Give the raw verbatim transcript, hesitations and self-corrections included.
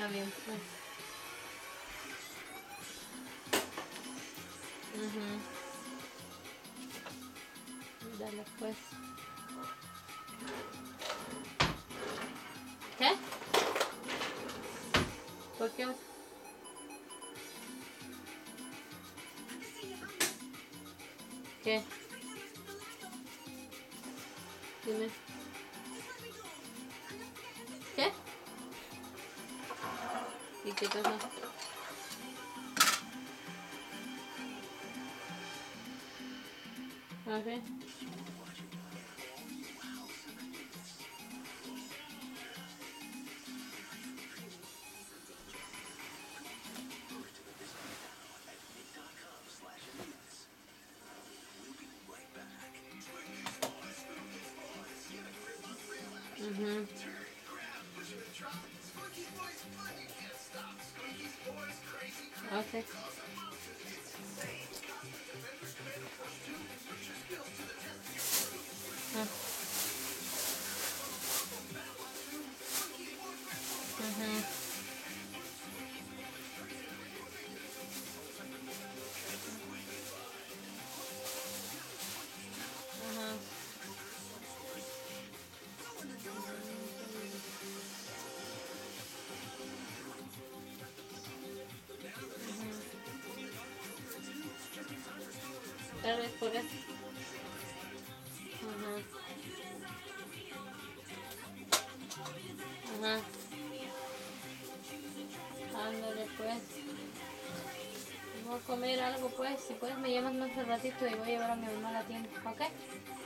Está bien, pues. Uh-huh. Dale, pues. ¿Qué? ¿Por qué? ¿Qué? Dime. ¿Qué? ¿Y qué pasa? Okay. Mhm. Okay. Ah. Mhm. Ajá. Tal vez por eso. Ajá. Ajá. Ándale, pues. Voy a comer algo, pues. Si puedes, me llamas más al ratito y voy a llevar a mi mamá a la tienda, ¿ok?